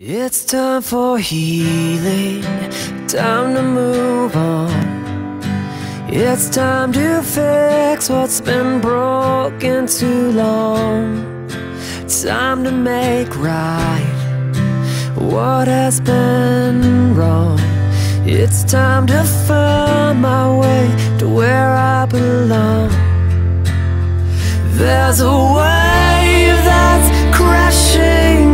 It's time for healing, time to move on. It's time to fix what's been broken too long. Time to make right what has been wrong. It's time to find my way to where I belong. There's a wave that's crashing